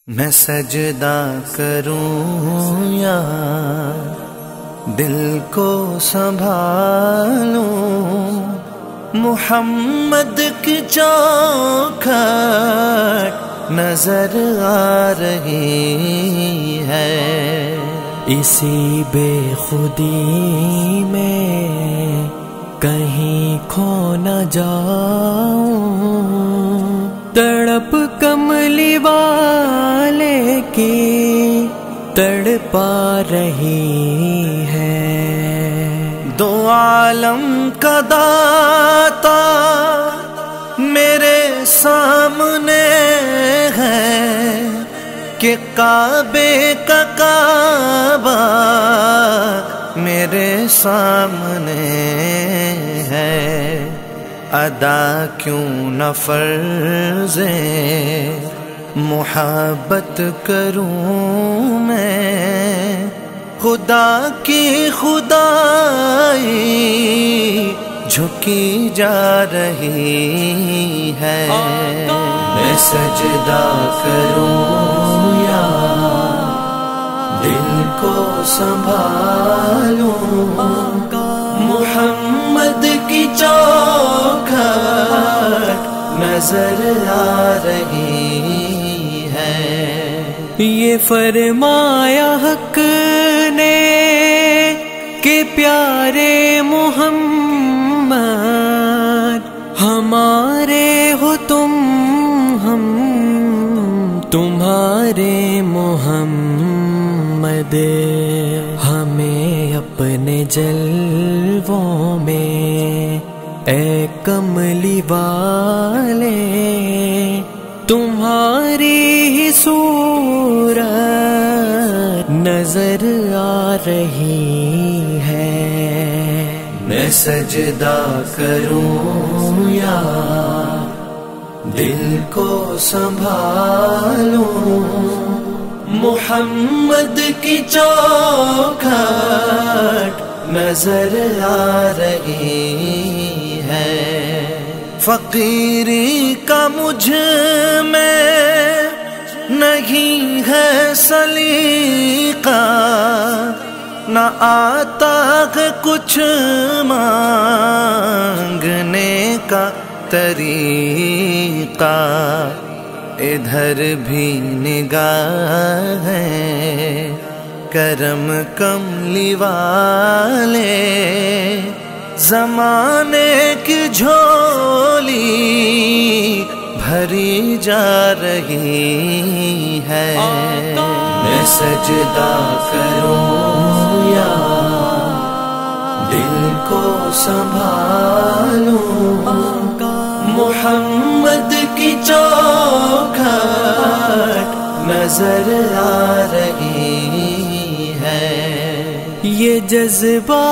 میں سجدہ کروں یا دل کو سنبھالوں، محمد کی چوکھٹ نظر آ رہی ہے، اسی بے خودی میں کہیں کھو نہ جاؤں، تڑپ کملی والے کی تڑپا رہی ہے، دو عالم کا داتا میرے سامنے ہے کہ کعبے کا کعبہ میرے سامنے ہے، ادا کیوں نہ فرض محبت کروں میں، خدا کی خدائی جھکی جا رہی ہے، میں سجدہ کروں یا دل کو سنبھالوں، محمد کی چوکھٹ نظر آ رہی ہے۔ یہ فرمایا حق نے کہ پیارے محمد ہمارے ہو تم، ہم تمہارے محمد، ہمیں اپنے جلووں میں اے کملی والے تمہاری ہی صورت نظر آ رہی ہے، میں سجدہ کروں یا دل کو سنبھالوں، محمد کی چوکھٹ نظر آ رہی ہے، فقیری کا مجھ میں نہیں ہے سلیقہ، نہ آتا ہے کچھ مانگنے کا طریقہ، ادھر بھی نگاہ ہے کرم کملی والے، زمانے کی جھولی بھری جا رہی ہے، میں سجدہ کروں یا دل کو سنبھالوں، محمد کی چوکھٹ نظر آ رہی ہے، یہ جذبہ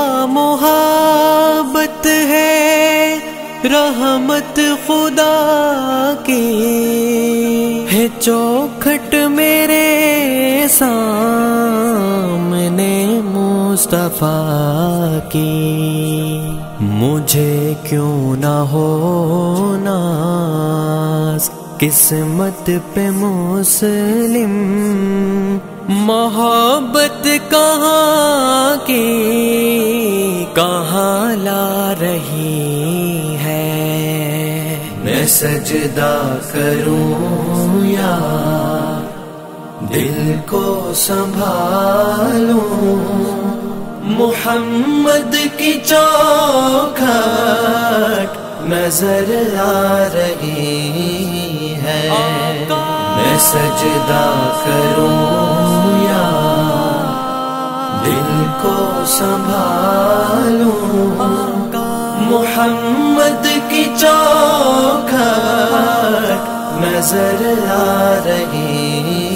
محبت ہے رحمت خدا کی، ہے چوکھٹ میرے سامنے مصطفیٰ کی، مجھے کیوں نہ ہو ناز قسمت پہ مسلم، محبت کہاں کی کہاں لا رہی ہے، میں سجدہ کروں یا دل کو سنبھالوں، محمد کی چوکھٹ نظر آ رہی ہے، میں سجدہ کروں یا دل کو سنبھالوں، محمد کی چوکھٹ نظر آ رہی